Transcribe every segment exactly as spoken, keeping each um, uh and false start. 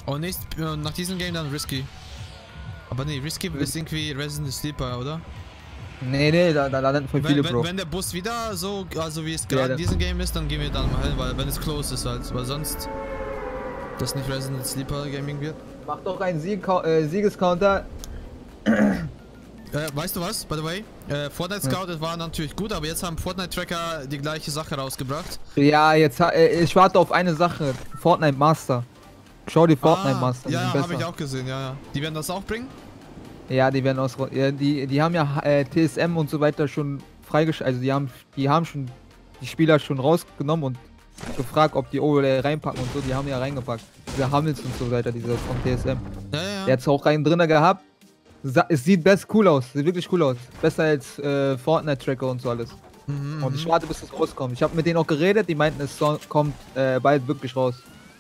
Oh, nächst, äh, nach diesem Game dann Risky. Aber nee, Risky ist irgendwie Resident Sleeper, oder? Nee, nee, da, da landen voll viele, wenn, Bro. wenn, wenn der Bus wieder so, also wie es gerade in diesem Game ist, dann gehen wir dann mal hin, weil wenn es close ist halt, weil sonst das nicht Resident Sleeper Gaming wird. Mach doch einen Sieg äh, Siegescounter. Äh, weißt du was, by the way? Äh, Fortnite Scout, das war natürlich gut, aber jetzt haben Fortnite Tracker die gleiche Sache rausgebracht. Ja, jetzt, äh, ich warte auf eine Sache. Fortnite Master. Schau die Fortnite ah, Master. Ja, ja habe ich auch gesehen, ja, ja. Die werden das auch bringen? Ja, die werden aus. Ja, die, die haben ja äh, T S M und so weiter schon freigeschaltet. Also die haben, die haben schon die Spieler schon rausgenommen und gefragt, ob die Overlay reinpacken und so. Die haben ja reingepackt. Diese Hamels und so weiter, diese von T S M. Ja, ja. Der hat's auch rein drinne gehabt. Es sieht best cool aus, sieht wirklich cool aus. Besser als äh, Fortnite-Tracker und so alles. Mhm, und ich warte, bis es rauskommt. Ich habe mit denen auch geredet, die meinten, es so, kommt äh, bald wirklich raus.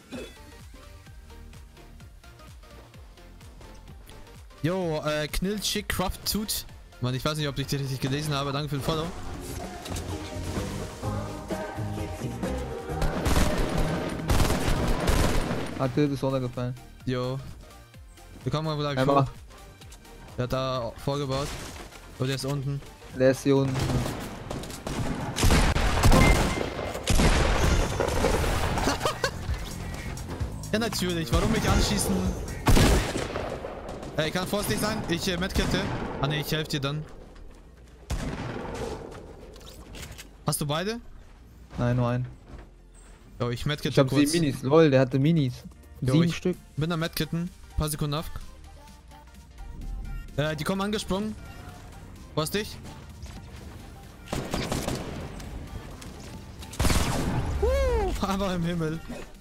Jo, äh, Knillchick Craft Tooth. Mann, ich weiß nicht, ob ich die richtig gelesen habe. Danke für den Follow. Hat dir das runtergefallen? Jo. Wir kommen mal gleich ja, vor. Der hat da vorgebaut. Und der ist unten. Der ist hier unten. Ja, natürlich. Warum mich anschießen? Ey, kann vorsichtig sein. Ich äh, Medkette. Ah ne, ich helfe dir dann. Hast du beide? Nein, nur einen. Jo, ich Medkette Ich hab kurz. sieben Minis. Lol, der hatte Minis. Jo, sieben ich Stück. Bin am Medkitten. Paar Sekunden ab. Äh, die kommen angesprungen. Vorsichtig. Uh, aber im Himmel.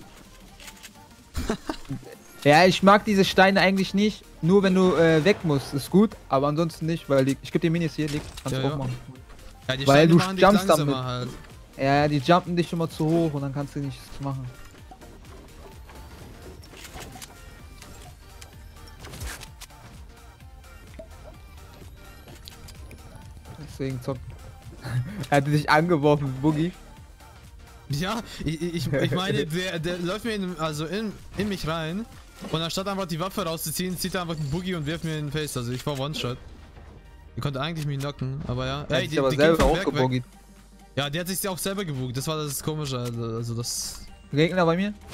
Ja, ich mag diese Steine eigentlich nicht. Nur wenn du äh, weg musst, ist gut. Aber ansonsten nicht, weil die, ich gebe dir Minis hier, liegt. Kannst Ja, du auch ja. machen. Ja, die Weil Steine du machen dich jumpst langsamer damit. halt. Ja, die jumpen dich immer zu hoch und dann kannst du nichts machen. Deswegen zocken. Er hatte dich angeworfen, Boogie. Ja, ich, ich, ich meine, der, der läuft mir in, also in, in mich rein und anstatt einfach die Waffe rauszuziehen, zieht er einfach einen Boogie und wirft mir in den Face. Also ich war One-Shot. Ich konnte eigentlich mich knocken, aber ja. Er Ey, hat die, sich aber die selber ging vom auch Berg weg. geboogied. Ja, die hat sich auch selber geboogt. Das war das Komische. Also, also das. Gegner bei mir?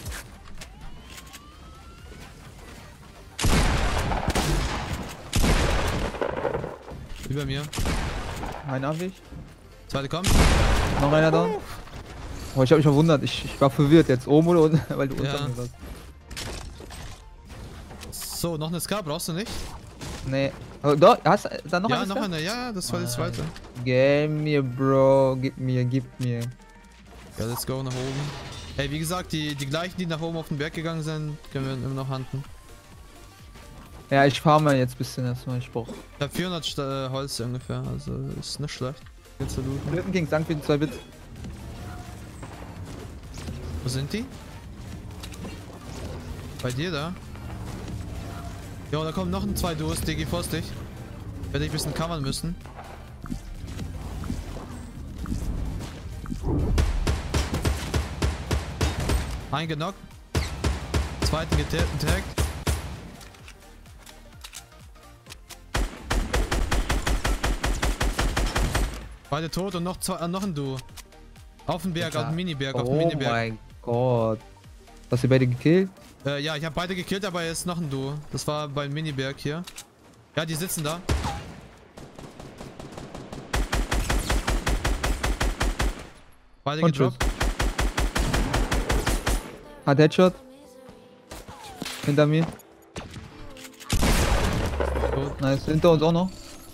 Über mir. Ein Abweg. Zweite kommt. Noch einer da. Oh, ich hab mich verwundert. Ich, ich war verwirrt jetzt. Oben oder unten? Weil du Ja. unter mir warst. So, noch eine Ska brauchst du nicht? Nee. Oh, doch, hast du da noch Ja, eine? noch Ska? eine. Ja, ja, das war die zweite. Gib mir, Bro. Gib mir, gib mir. Ja, let's go nach oben. Ey, wie gesagt, die, die gleichen, die nach oben auf den Berg gegangen sind, können wir immer noch handen. Ja, ich fahr mal jetzt ein bisschen erstmal. Ich brauch. Ich hab vierhundert St äh, Holz ungefähr, also ist nicht schlecht. Jetzt zu looten. Blöden Kings, danke für die zwei Bits. Wo sind die? Bei dir da? Jo, da kommen noch ein zwei Duos, Digi, vorsichtig. Werde ich ein bisschen covern müssen. Eingenockt. Zweiten getaggt. Beide tot und noch, zwei, äh, noch ein Duo. Auf dem Berg, auf dem Miniberg, auf dem Oh Miniberg. mein Gott. Hast du beide gekillt? Äh, ja, ich habe beide gekillt, aber jetzt noch ein Duo. Das war beim Miniberg hier. Ja, die sitzen da. Beide Und gedroppt. Hat Headshot. Hinter mir. Tot. Nice. Hinter uns auch noch.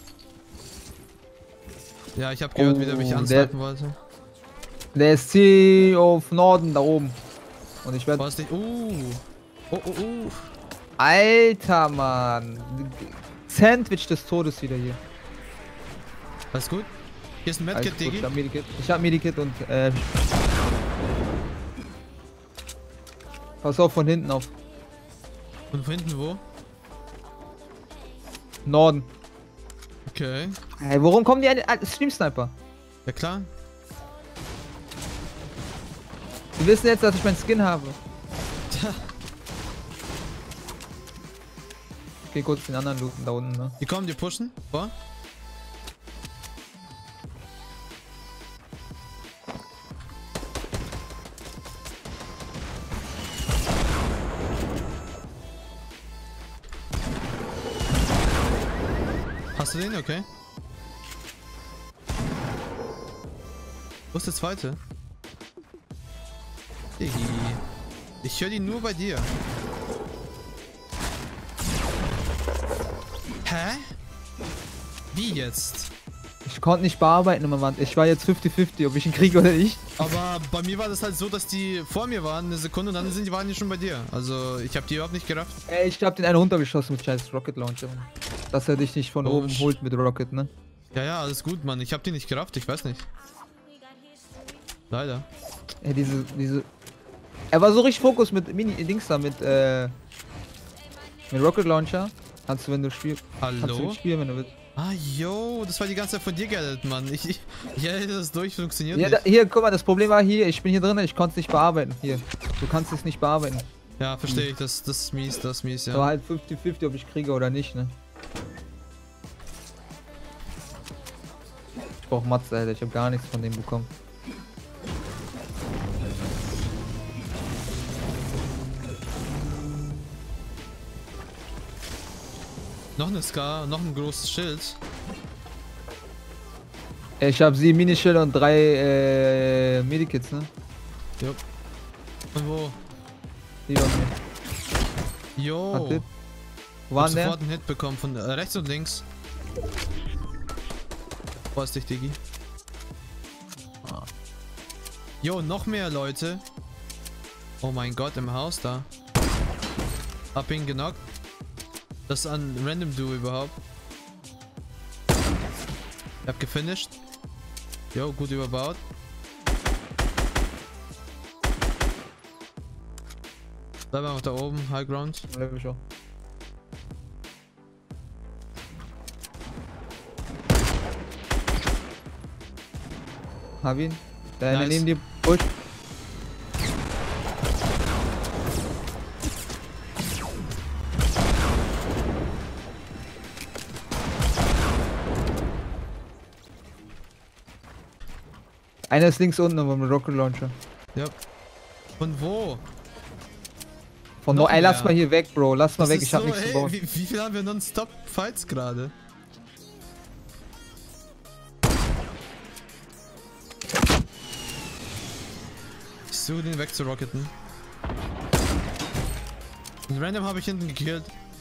Ja, ich habe gehört, wie der mich Oh, ansnipen wollte. Der ist ziemlich auf Norden da oben. Und ich werde. Was nicht? Uh. Oh, oh, oh. Alter, Mann. Sandwich des Todes wieder hier. Alles gut? Hier ist ein Alles Medkit, gut, Digi. ich hab Medikit. Ich hab Medikit und äh. Pass auf von hinten auf. Und von hinten wo? Norden. Okay. Hey, warum kommen die an den Stream Sniper? Ja klar. Die wissen jetzt, dass ich meinen Skin habe. Tja. geh kurz den anderen looten da unten, ne? Die kommen, die pushen. Vor. Hast du den? Okay. Wo ist der zweite? Digi. Ich höre die nur bei dir. Hä? Wie jetzt? Ich konnte nicht bearbeiten, Mann. Ich war jetzt fünfzig fünfzig, ob ich ihn kriege oder nicht. Aber bei mir war das halt so, dass die vor mir waren, eine Sekunde, und dann sind die waren die schon bei dir. Also ich habe die überhaupt nicht gerafft. Ey, ich hab den einen runtergeschossen mit scheiß Rocket Launcher. Dass er dich nicht von Oh, oben holt mit Rocket, ne? Ja, ja, alles gut, Mann. Ich habe die nicht gerafft, ich weiß nicht. Leider. Ey, diese, diese... Er war so richtig Fokus mit Mini-Dings da, mit, äh... mit Rocket Launcher. Kannst du, wenn du spielst... Kannst du Hallo? spielen, wenn du willst. Ah, yo, das war die ganze Zeit von dir gerettet, Mann. Ich, ich, ich hätte das durch, funktioniert Ja, nicht. da, hier, guck mal, das Problem war hier, ich bin hier drin, ich konnte es nicht bearbeiten. Hier, du kannst es nicht bearbeiten. Ja, verstehe ich, das, das ist mies, das ist mies, ja. Aber halt fünfzig fünfzig, ob ich kriege oder nicht, ne? Ich brauch Matze, Alter, ich habe gar nichts von dem bekommen. Noch eine Scar, noch ein großes Schild. Ich habe sieben Minischilder und drei äh, Medikits, ne? Jupp. Und wo? Die bei mir. Yo. Hat Hit. Wo Ich hab war denn der? sofort einen Hit bekommen von äh, rechts und links. Vorsichtig, Digi. Jo, noch mehr Leute. Oh mein Gott, im Haus da. Hab ihn genockt. Das ist ein Random Duo überhaupt. Ich hab gefinisht. Jo, gut überbaut. Bleib einfach da oben, High Ground. Bleib ich auch. Hab ihn. Der eine Nice. neben dir. Push. Einer ist links unten, aber mit Rocket Launcher. Ja. Von wo? Von Noch no, ey, lass mehr. mal hier weg, Bro. Lass mal Das weg, ist ich hab so, nichts zu ey, bauen. Wie, wie viel haben wir non-stop Fights gerade? Ich suche den wegzurocketen. Und random habe ich hinten gekillt.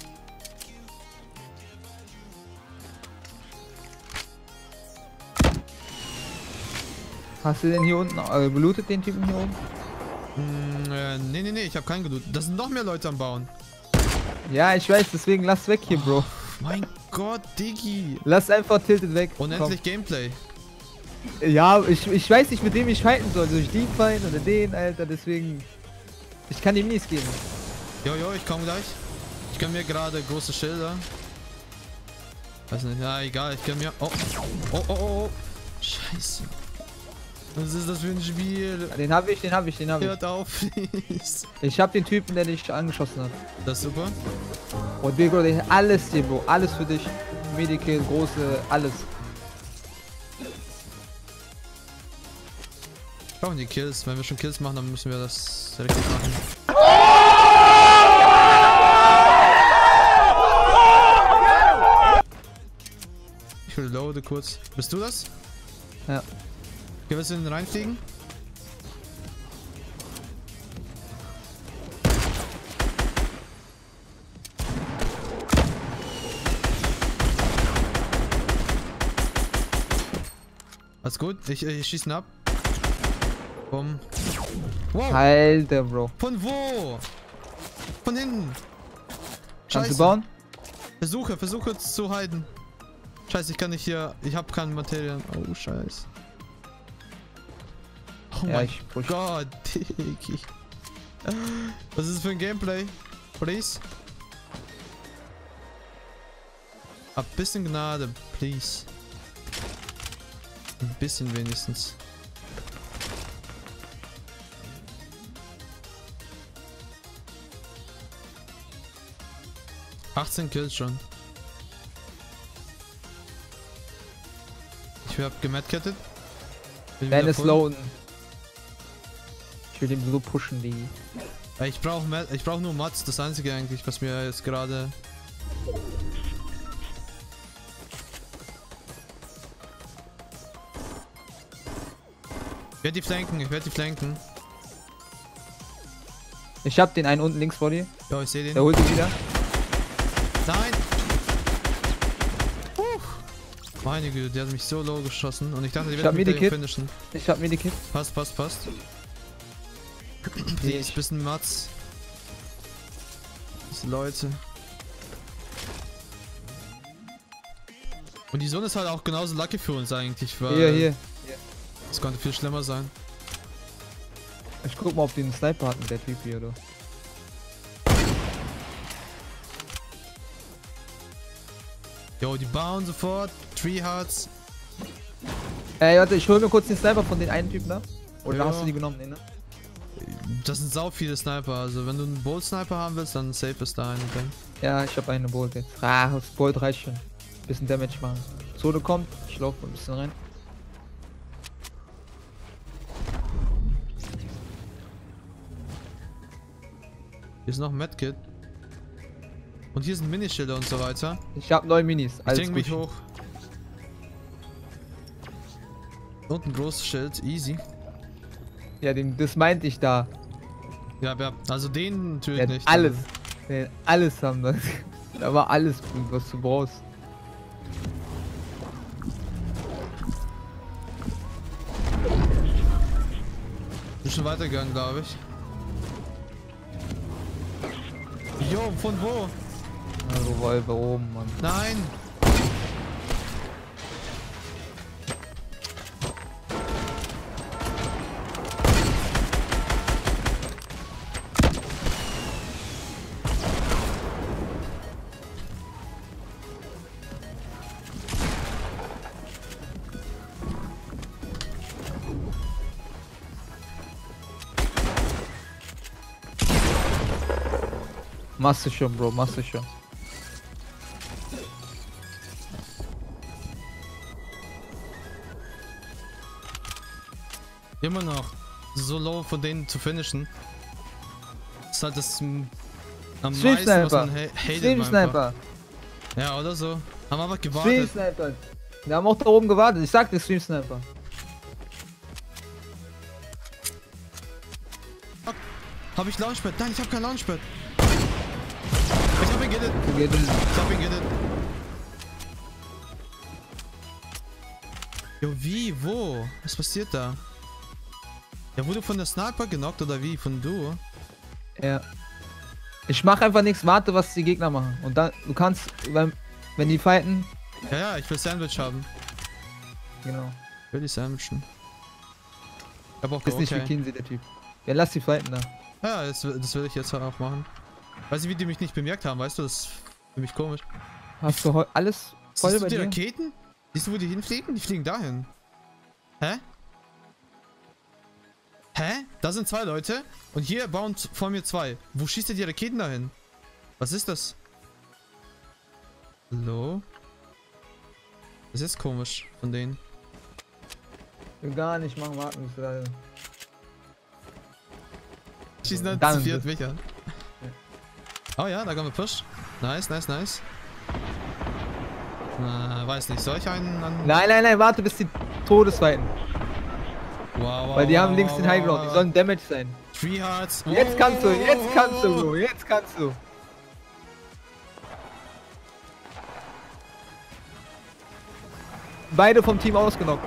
Hast du den hier unten äh, gelootet, den Typen hier oben? Hm, äh, nee, nee, nee, ich habe keinen gelootet. Das sind noch mehr Leute am Bauen. Ja, ich weiß, deswegen lass weg hier, Bro. Mein Gott, Diggi. Lass einfach tilted weg. Unendlich Gameplay. Komm. Ja, ich, ich weiß nicht, mit dem ich fighten soll. Soll ich den fighten oder den, Alter, deswegen... Ich kann ihm nichts geben. Jo, jo, ich komme gleich. Ich kann mir gerade große Schilder. Weiß nicht, ja, egal, ich kann mir... Oh, oh, oh, oh, oh. Scheiße. Was ist das für ein Spiel? Den hab ich, den hab ich, den hab ich. Hört auf, please. Ich hab den Typen, der dich angeschossen hat. Das ist super. Und Big Bro, der- alles hier, Bro. Alles für dich. Medical, große, alles. Brauchen die Kills. Wenn wir schon Kills machen, dann müssen wir das richtig machen. Ich reloade kurz. Bist du das? Ja. Okay, willst du in den reinfliegen? Alles gut, ich, ich schieße ihn ab. Bumm. Wow, Alter, Bro. von wo? Von hinten. Kannst du bauen? Versuche, versuche zu heiden. Scheiße, ich kann nicht hier. Ich habe keine Materialien. Oh, scheiße. Oh Ja, mein ich push. Gott, Diggi. Was ist das für ein Gameplay? Please? Ein bisschen Gnade, please. Ein bisschen wenigstens. achtzehn Kills schon. Ich hab gemadkettet. Dennis Lowen. Ich will den so pushen, die. Ich brauche ich brauch nur Mats, das einzige eigentlich, was mir jetzt gerade. Ich werde die flanken, ich werde die flanken. Ich hab den einen unten links vor dir. Ja, ich sehe den. Der holt ihn wieder. Nein! Puh. Meine Güte, der hat mich so low geschossen und ich dachte, die werden mit finishen. Ich hab Medikit. Passt, passt, passt. Die ist ein bisschen Mats. Diese Leute. Und die Sonne ist halt auch genauso lucky für uns eigentlich, weil... Hier, hier. Das konnte viel schlimmer sein. Ich guck mal, ob die einen Sniper hatten, der Typ hier, oder? Jo, die bauen sofort. Tree Hearts. Ey, warte, ich hol mir kurz den Sniper von den einen Typen da. Oder Ja. hast du die genommen, ne? Das sind sau viele Sniper, also wenn du einen Bolt Sniper haben willst, dann safe ist da eine drin. Ja, ich hab eine Bolt jetzt. Ah, das Bolt reicht schon. Bisschen Damage machen. Zone kommt, ich laufe ein bisschen rein. Hier ist noch ein Medkit. Und hier sind Minischilder und so weiter. Ich hab neun Minis. Ich Alles denke mich gut. hoch. Und ein großes Schild, easy. Ja, den, das meinte ich da. Ja, ja, also den natürlich Der nicht. alles. Der alles haben das. Da war alles, was du brauchst. Bin schon weitergegangen, glaube ich. Jo, von wo? Also Revolver oben, Mann. Nein! Machst du schon, Bro, machst du schon. Immer noch so low von denen zu finishen. Das ist halt das m, am Stream meisten, was Sniper. man ha hatet. Stream einfach. Sniper. Ja, oder so. Haben einfach Stream gewartet. Sniper. Wir haben auch da oben gewartet. Ich sagte Stream Sniper. Hab, hab ich Launchpad? Nein, ich hab kein Launchpad. Ich hab ihn gehittet. Ich hab ihn gehittet. Jo, wie? Wo? Was passiert da? Ja, wurde von der Sniper genockt oder wie? Von du? Ja. Ich mach einfach nichts, warte, was die Gegner machen. Und dann, du kannst, wenn, wenn die fighten. Ja, ja, ich will Sandwich haben. Genau. Ich will die sandwichen. Ich hab auch Ist nicht wie okay. Kinsey, der Typ. Ja, lass die fighten da. Ja, das, will- das will ich jetzt auch machen. Weiß nicht, wie die mich nicht bemerkt haben, weißt du? Das ist für mich komisch. Hast du heu- alles voll Siehst du bei die dir? Raketen? Siehst du, wo die hinfliegen? Die fliegen dahin. Hä? Hä? Da sind zwei Leute und hier bauen z- vor mir zwei. Wo schießt ihr die Raketen dahin? Was ist das? Hallo? Das ist komisch von denen. Ich will gar nicht machen, warten bis wir Schießen dann Dann zu viert das- mich an. Oh ja, da kommen wir Push. Nice, nice, nice. Na, weiß nicht. Soll ich einen an... Nein, nein, nein, warte bis die Todesfighten. Wow, wow, Weil die wow, haben links wow, den High Ground, die wow. sollen Damage sein. Three Hearts. Jetzt kannst du, jetzt kannst du, Bro, jetzt kannst du. Beide vom Team ausgenockt.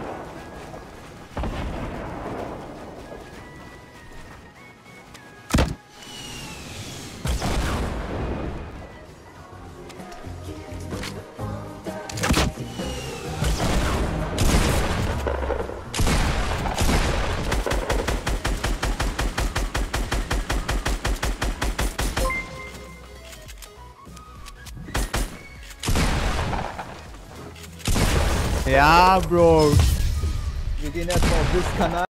Ja, Bro. Wir gehen erstmal auf das Kanal.